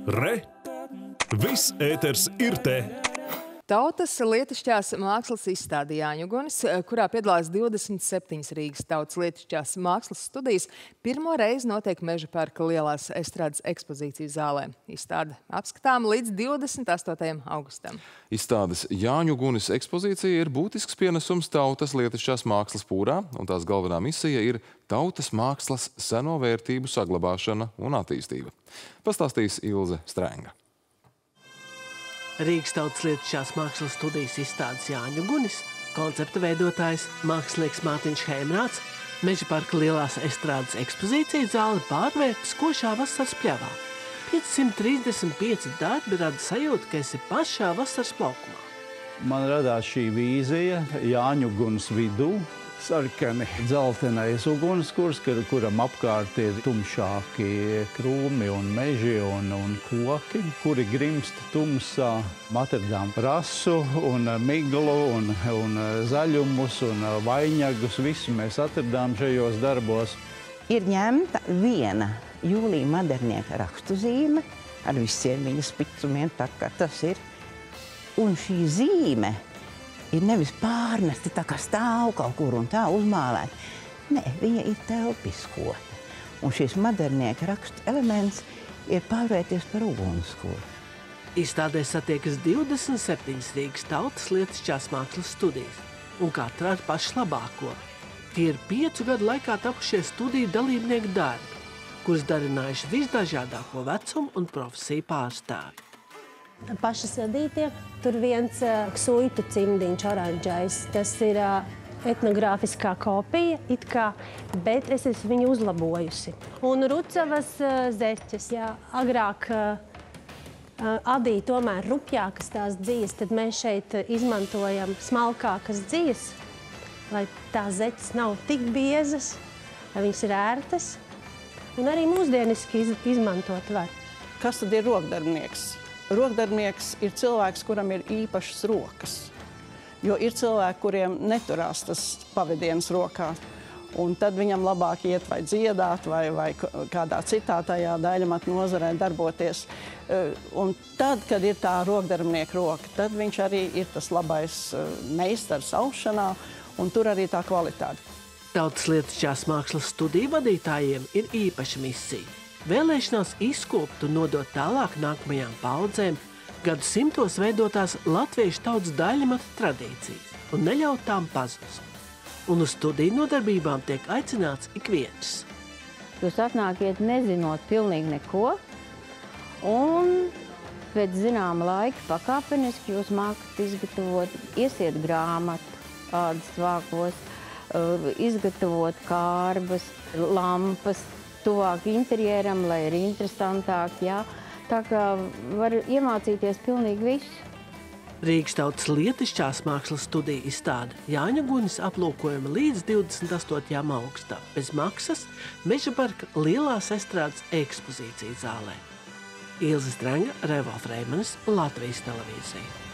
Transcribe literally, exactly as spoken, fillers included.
Re! Viss ēters ir te! Tautas lietišķās mākslas izstāde Jāņugunis, kurā piedalās divdesmit septiņas Rīgas tautas lietišķās mākslas studijas, pirmo reizi notiek Meža parka lielās estrādes ekspozīciju zālē. Izstāde apskatām līdz divdesmit astotajam augustam. Izstādes Jāņugunis ekspozīcija ir būtisks pienesums tautas lietišķās mākslas pūrā, un tās galvenā misija ir tautas mākslas seno vērtību saglabāšana un attīstība. Pastāstīs Ilze Strenga. Rīgas tautas lietišķās mākslas studijas izstādes Jāņugunis, koncepta veidotājs mākslinieks Mārtiņš Heimrāds, Meža parka lielās estrādes ekspozīcija zāli pārvērtas košā vasaras pļavā. piecsimt trīsdesmit pieci darbi rada sajūtu, ka esi pašā vasaras plaukumā. Man radās šī vīzija Jāņuguns vidū. Sarkani dzeltenais ugunskurs, kuram apkārt ir tumšāki krūmi un meži un, un koki, kuri grimst tumsā. Atradām rasu un miglu un, un zaļumus un vainagus. Visu mēs atradām šajos darbos. Ir ņemta viena Jūlija Madernieka rakstuzīme ar visiem viņas picumiem, tā kā tas ir. Un šī zīme ir nevis pārnesti tā kā stāv kaut kur un tā uzmālēt. Nē, viņa ir telpiskota. Un šis Madernieka rakstu elements ir pārvērties par ugunskura. Izstādē satiekas divdesmit septiņas Rīgas tautas lietišķās mākslas studijas, un katra ar pašu labāko. Tie ir piecu gadu laikā tapušie studiju dalībnieku darbi, kurus darinājuši visdažādāko vecumu un profesiju pārstāvji. Pašas radītie. Tur viens uh, suitu cimdiņš oranžais. Tas ir uh, etnogrāfiskā kopija, it kā, bet es esmu viņu uzlabojusi. Un Rucavas uh, zeķes, jā, agrāk uh, uh, adīja tomēr rupjākas tās dzijas, tad mēs šeit uh, izmantojam smalkākas dzijas, lai tās zeķes nav tik biezas, lai viņas ir ērtas, un arī mūsdieniski iz, izmantot var. Kas tad ir rokdarbnieks? Rokdarbnieks ir cilvēks, kuram ir īpašas rokas, jo ir cilvēki, kuriem neturās tas pavadiens rokā, un tad viņam labāk iet vai dziedāt, vai, vai kādā citā tajā daļamatu nozarē darboties. Un tad, kad ir tā rokdarbnieka roka, tad viņš arī ir tas labais meistars aušanā, un tur arī tā kvalitāte. Tautas lietišķās mākslas studiju vadītājiem ir īpaša misija. Vēlēšanās izkopt un nodot tālāk nākamajām paudzēm gadsimtos veidotās latviešu tautas daļamatu tradīcijas un neļaut tām pazust. Un uz studiju nodarbībām tiek aicināts ik viens. Jūs atnākiet nezinot pilnīgi neko, un pēc zināma laika pakāpeniski jūs mākat izgatavot, iesiet grāmatu, ādas vākos, izgatavot kārbas, lampas, tuvāk interjeram, lai ir interesantāk, jā. Tā kā var iemācīties pilnīgi visu. Rīgas tautas lietišķās mākslas studija izstāde Jāņugunis aplūkojama līdz divdesmit astotajam augustam bez maksas Meža parka lielās estrādes ekspozīciju zālē. Ilze Strenga, Revolf Reimanis, Latvijas televīzija.